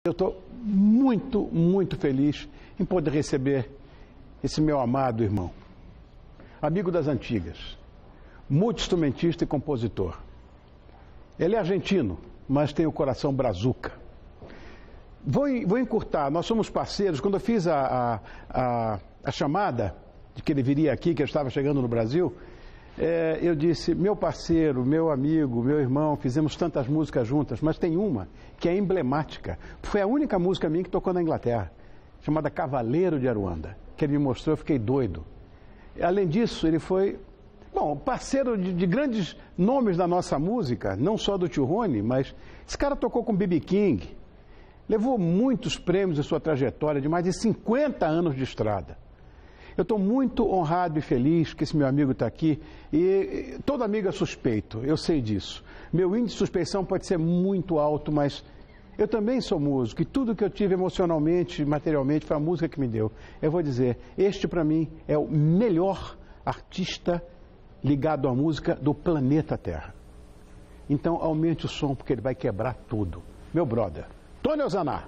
Eu estou muito, muito feliz em poder receber esse meu amado irmão, amigo das antigas, multi-instrumentista e compositor. Ele é argentino, mas tem o coração brazuca. Vou encurtar, nós somos parceiros. Quando eu fiz a chamada de que ele viria aqui, que eu estava chegando no Brasil, eu disse, meu parceiro, meu amigo, meu irmão, fizemos tantas músicas juntas, mas tem uma que é emblemática. Foi a única música minha que tocou na Inglaterra, chamada Cavaleiro de Aruanda, que ele me mostrou, eu fiquei doido. Além disso, ele foi, parceiro de grandes nomes da nossa música, não só do Tio Rony, mas esse cara tocou com B.B. King, levou muitos prêmios em sua trajetória de mais de 50 anos de estrada. Eu estou muito honrado e feliz que esse meu amigo está aqui, e todo amigo é suspeito, eu sei disso. Meu índice de suspeição pode ser muito alto, mas eu também sou músico, e tudo que eu tive emocionalmente, materialmente, foi a música que me deu. Eu vou dizer, este para mim é o melhor artista ligado à música do planeta Terra. Então aumente o som, porque ele vai quebrar tudo. Meu brother, Tony Ozaná.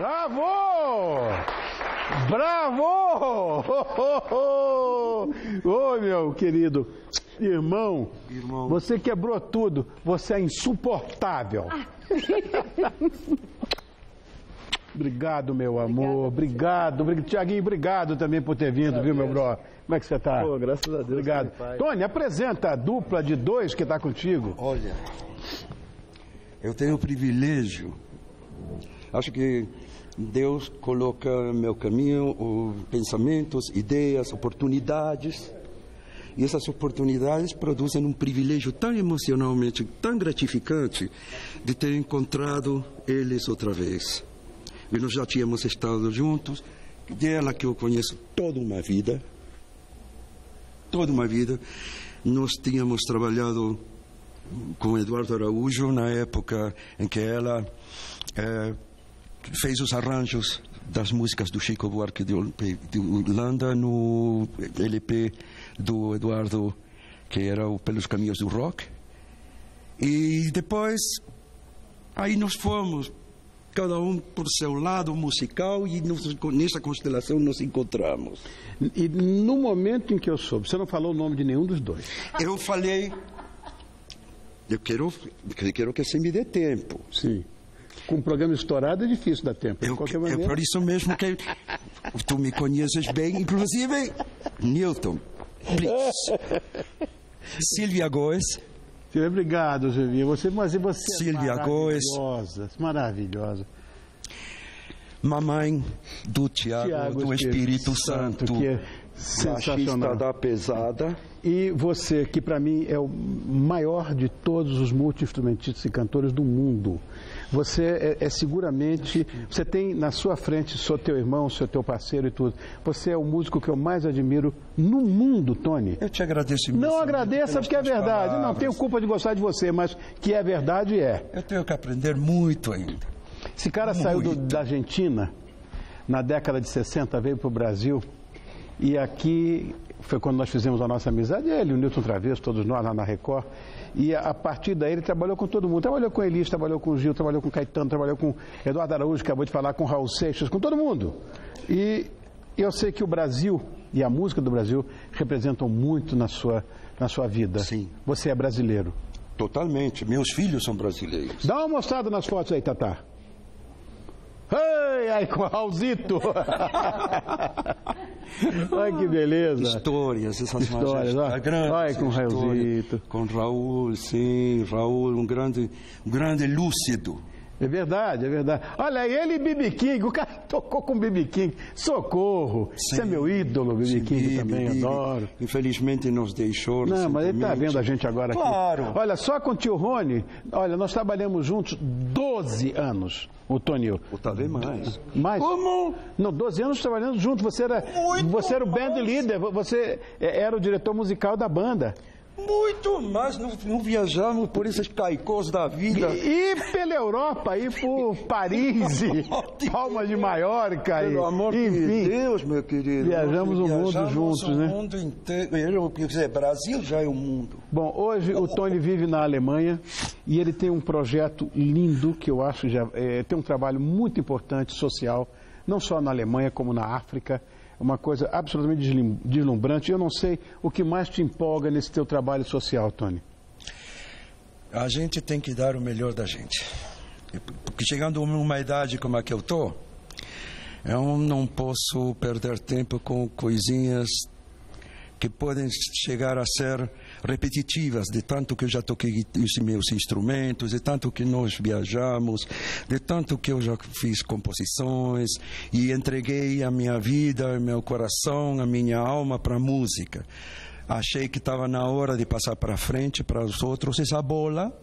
Bravo! Bravo! Ô, meu querido irmão, você quebrou tudo. Você é insuportável. Obrigado, meu amor. Obrigado. Tiaguinho, obrigado também por ter vindo, viu, meu bro? Como é que você está? Pô, graças a Deus. Obrigado. Tony, apresenta a dupla de dois que está contigo. Olha, eu tenho o privilégio, acho que Deus coloca no meu caminho pensamentos, ideias, oportunidades. E essas oportunidades produzem um privilégio tão emocionalmente, tão gratificante, de ter encontrado eles outra vez. E nós já tínhamos estado juntos, dela que eu conheço toda uma vida. Nós tínhamos trabalhado com Eduardo Araújo na época em que ela fez os arranjos das músicas do Chico Buarque de Holanda no LP do Eduardo, que era o Pelos Caminhos do Rock. E depois, aí nós fomos, cada um por seu lado musical, e nessa constelação nos encontramos. E no momento em que eu soube, você não falou o nome de nenhum dos dois. Eu falei, eu quero que você me dê tempo. Sim. Com um programa estourado é difícil dar tempo. De qualquer maneira. É por isso mesmo que tu me conheces bem, inclusive Newton. Please. Silvia Góes. Obrigado, Silvia. Você Silvia é maravilhosa. Mamãe do Tiago do Espírito Santo, que é sensacional. Da pesada. E você, que para mim é o maior de todos os multi-instrumentistas e cantores do mundo. Você seguramente, você tem na sua frente, sou teu irmão, sou teu parceiro e tudo. Você é o músico que eu mais admiro no mundo, Tony. Eu te agradeço. Não agradeça porque é verdade. Palavras. Não tenho culpa de gostar de você, mas que é verdade é. Eu tenho que aprender muito ainda. Esse cara saiu da Argentina na década de 60, veio para o Brasil e aqui foi quando nós fizemos a nossa amizade, ele, o Newton Travesso, todos nós lá na Record. E a partir daí ele trabalhou com todo mundo. Trabalhou com Elis, trabalhou com Gil, trabalhou com Caetano, trabalhou com Eduardo Araújo, acabou de falar, com Raul Seixas, com todo mundo. E eu sei que o Brasil e a música do Brasil representam muito na sua vida. Sim. Você é brasileiro. Totalmente. Meus filhos são brasileiros. Dá uma mostrada nas fotos aí, Tatá. Ei, aí com o Raulzito. Olha que beleza. Histórias, essas histórias. Olha com o Raulzito. Com Raul, sim, Raul, um grande lúcido. É verdade, é verdade. Olha, ele e B.B. King, o cara tocou com B.B. King. Socorro! Sim, você é meu ídolo, B.B. King também, adoro. Infelizmente nos deixou. Não, mas ele está vendo a gente agora aqui. Claro. Olha, só com o tio Rony, olha, nós trabalhamos juntos 12 anos, o Tonil. Ou talvez mais. Mais? Como? Não, 12 anos trabalhando juntos. Você era o band leader, você era o diretor musical da banda. Muito mais, não viajamos por esses caicós da vida. E pela Europa, e por Paris, e Palma de Maiorca, pelo amor enfim. de Deus, meu querido. Viajamos o mundo juntos, né? O mundo inteiro, quer dizer, Brasil já é o mundo. Bom, hoje o Tony vive na Alemanha e ele tem um projeto lindo que eu acho tem um trabalho muito importante social, não só na Alemanha como na África. Uma coisa absolutamente deslumbrante. Eu não sei o que mais te empolga nesse teu trabalho social, Tony. A gente tem que dar o melhor da gente. Porque chegando a uma idade como a que eu estou, eu não posso perder tempo com coisinhas que podem chegar a ser repetitivas, de tanto que eu já toquei os meus instrumentos, de tanto que nós viajamos, de tanto que eu já fiz composições e entreguei a minha vida, o meu coração, a minha alma para a música. Achei que estava na hora de passar para frente para os outros essa bola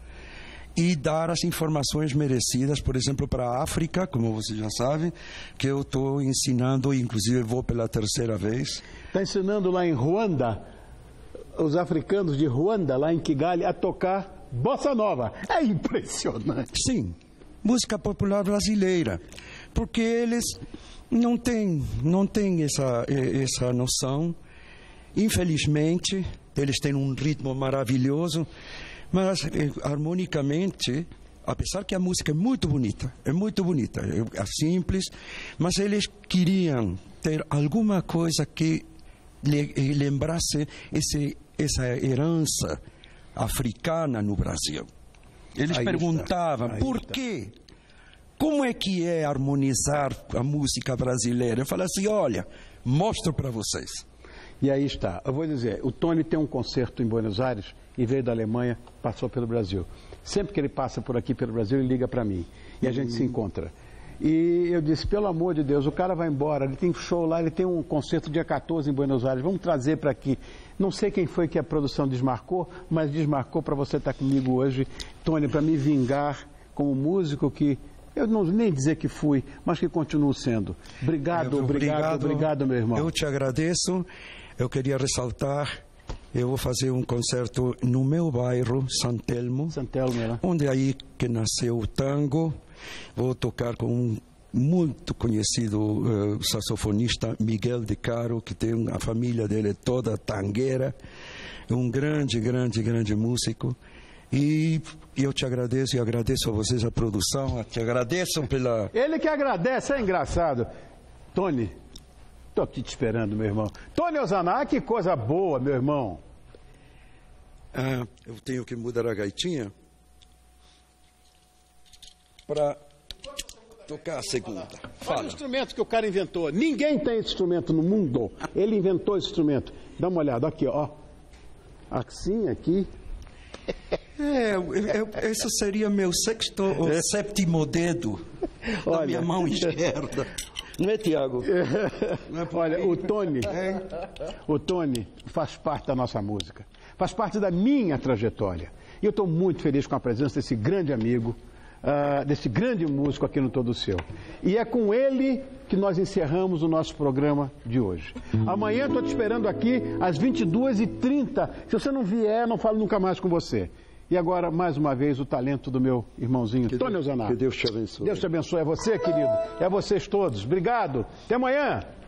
e dar as informações merecidas, por exemplo, para a África, como você já sabe, que eu estou ensinando, inclusive vou pela terceira vez. Está ensinando lá em Ruanda, os africanos de Ruanda, lá em Kigali, a tocar bossa nova. É impressionante. Sim, música popular brasileira, porque eles não têm essa noção. Infelizmente, eles têm um ritmo maravilhoso, mas harmonicamente apesar que a música é muito bonita, é simples, mas eles queriam ter alguma coisa que lembrasse essa herança africana no Brasil. Eles perguntavam, por quê? Como é que é harmonizar a música brasileira? Eu falei assim, olha, mostro para vocês. E aí está. Eu vou dizer, o Tony tem um concerto em Buenos Aires e veio da Alemanha, passou pelo Brasil. Sempre que ele passa por aqui pelo Brasil, ele liga para mim. E a gente se encontra. E eu disse, pelo amor de Deus, o cara vai embora, ele tem show lá, ele tem um concerto dia 14 em Buenos Aires, vamos trazer para aqui. Não sei quem foi que a produção desmarcou, mas desmarcou para você estar comigo hoje, Tony, para me vingar como músico que... Eu não nem dizer que fui, mas que continuo sendo. Obrigado, meu irmão. Eu te agradeço. Eu queria ressaltar, eu vou fazer um concerto no meu bairro, San Telmo, né? onde aí que nasceu o tango. Vou tocar com um muito conhecido saxofonista, Miguel de Caro, que tem a família dele toda tangueira, um grande músico. E eu te agradeço e agradeço a vocês a produção, te agradeço pela... Ele que agradece, é engraçado. Tony, estou aqui te esperando, meu irmão. Tony Ozanato, que coisa boa, meu irmão. Eu tenho que mudar a gaitinha para tocar a segunda. Fala. Olha o instrumento que o cara inventou. Ninguém tem esse instrumento no mundo. Ele inventou esse instrumento. Dá uma olhada, aqui, ó. Assim, aqui... Esse seria meu sexto ou sétimo dedo da minha mão esquerda. Não é, Tiago? Olha, o Tony faz parte da nossa música, faz parte da minha trajetória. E eu estou muito feliz com a presença desse grande amigo, desse grande músico aqui no Todo Seu. E é com ele que nós encerramos o nosso programa de hoje. Amanhã estou te esperando aqui às 22h30. Se você não vier, não falo nunca mais com você. E agora, mais uma vez, o talento do meu irmãozinho, Tony Ozanato. Que Deus te abençoe. Deus te abençoe. É você, querido. É vocês todos. Obrigado. Até amanhã.